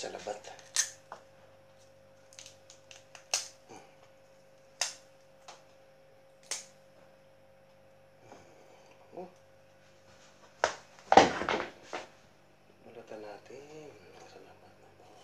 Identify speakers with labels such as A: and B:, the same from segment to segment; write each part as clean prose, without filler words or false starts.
A: sa labat. Balatan natin. Sa labat na to.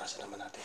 A: Punasan naman natin.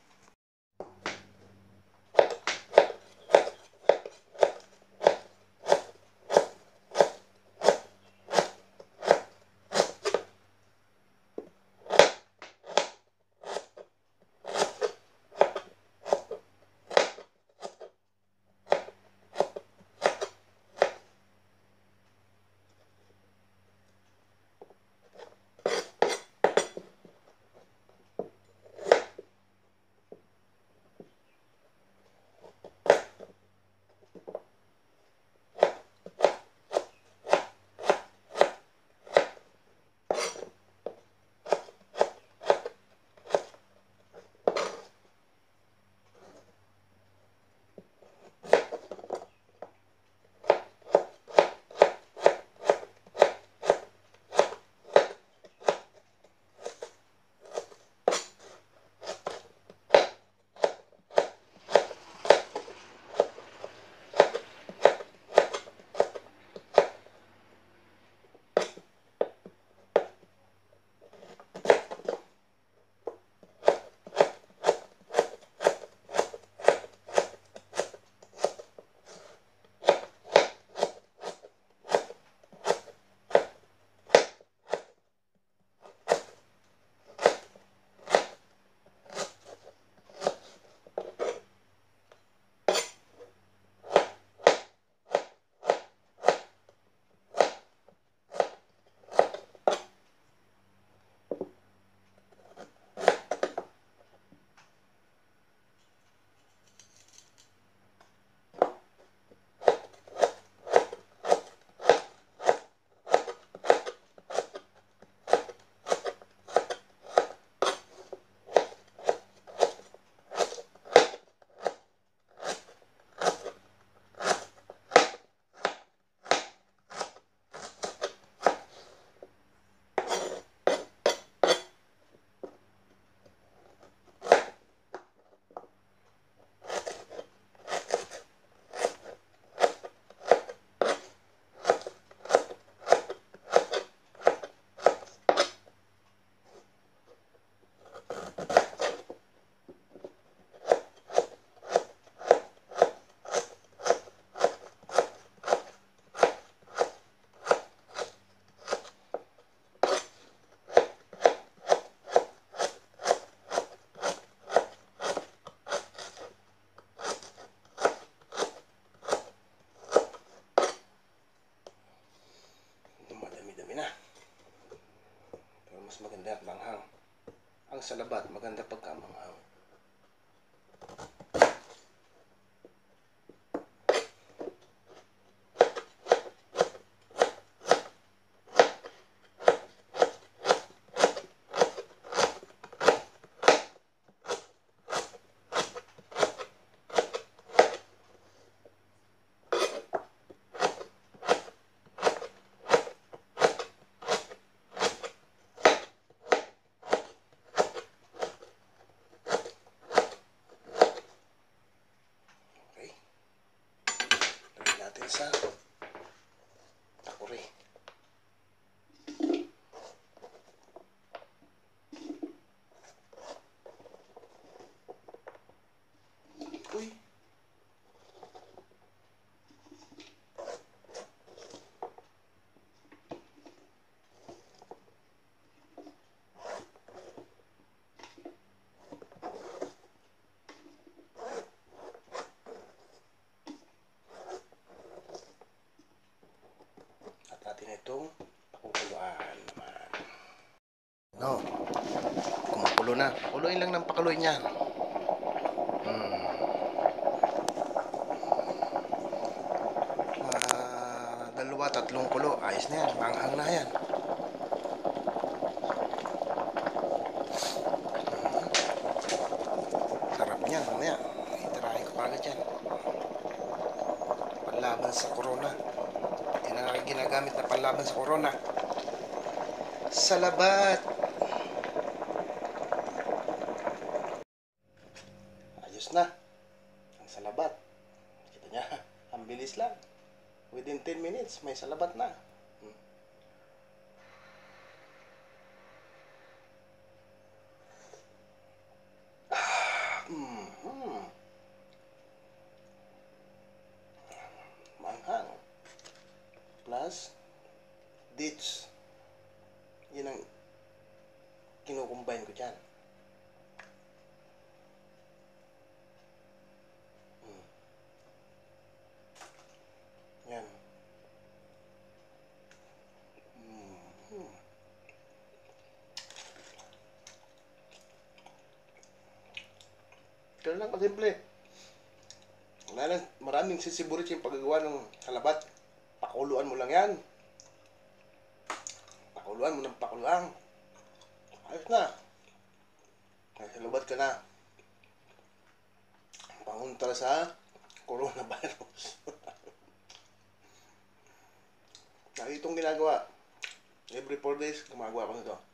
A: Dumadami-dami na. Pero mas maganda at manghang. Ang salabat, maganda pagkamanghang. Natin sa takuri. Uy! Natin itong pakukuluan naman. No, kumukulo na. Pakuluin lang ng pakuluin yan. Dalawa, tatlong kulo. Ayos na yan. Manghang na yan. Sarap niyan. Mamaya, itirahin ko kagad yan. Panlaban sa corona. Yan ang ginagamit na panlaban sa corona. Salabat! Ayos na. Ang salabat. Kita niya, ang bilis lang. Within 10 minutes, may salabat na. sibuyas, dates. Yan ang kinukumbine ko dyan. Yan. Kaya lang kasimple. Wala lang, maraming sisiburit yung paggagawa ng halabat. Pakuluan mo lang yan. Pakuluan mo ng pakuluan. Ayos na. Halabat ka na. Pangunta sa coronavirus. Lagi itong ginagawa. Every 4 days, gumagawa ko nito.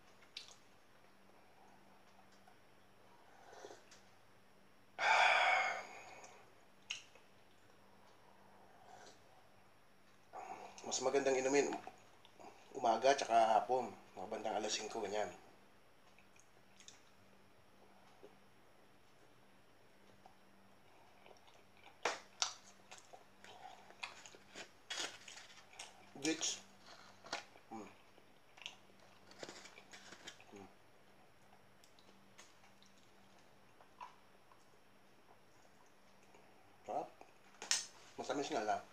A: Mas magandang inumin umaga tsaka hapon, mga bandang alas 5, ganyan. Glitch. Sarap. Masamis nga lang.